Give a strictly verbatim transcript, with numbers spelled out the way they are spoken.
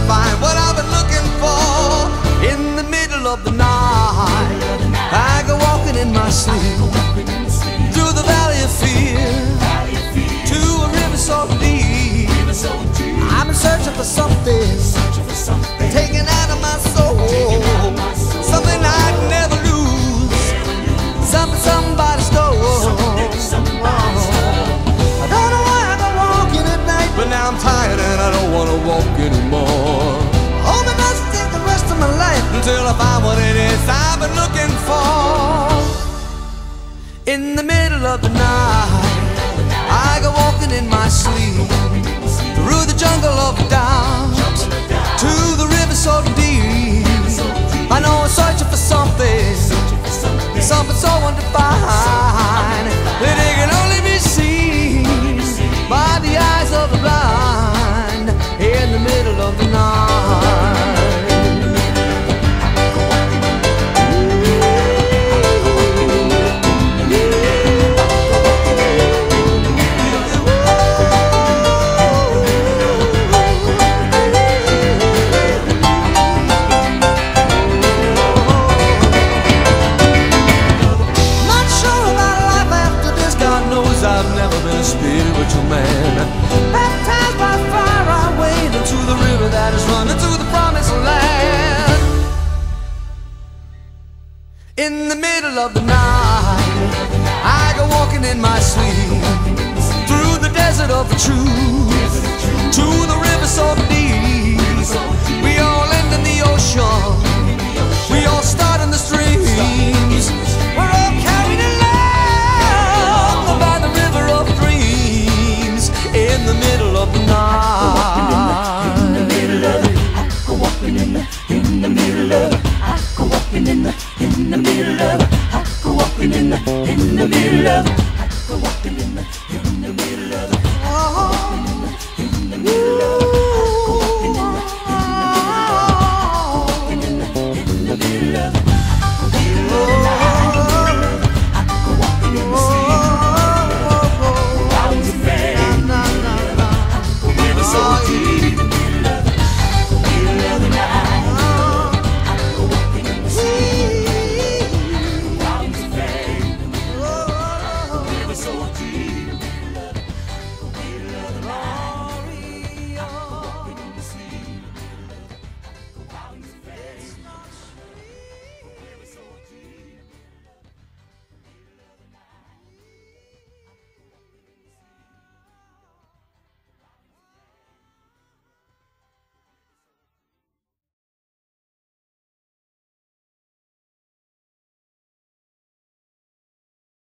find what I've been looking for. In the middle of the night, I go walking in my sleep through the valley of fear to a river so deep. I'm in search for something taken out of my soul, something I'd never lose, something somebody stole. I don't know why I go walking at night, but now I'm tired and I don't want to walk anymore. Hope it doesn't take the rest of my life until I find what it is I've been looking for. In the middle of the night, I go walking in my sleep through the jungle of doubt to the river so deep. I know I'm searching for something, something so undefined that it can only be seen by the eyes of the blind. In the middle of the night, I've never been a spiritual man. Baptized by fire, I wade into the river that is running to the promised land. In the middle of the night, I go walking in my sleep through the desert of the truth to the river so deep. We all end in the ocean, we all start in the streams. We're all carried along by the river of dreams. In the middle of the night, in the middle of it, I go walking in the, in the middle of it, I go walking in the, in the middle of it, I go walking in the, in the middle of it.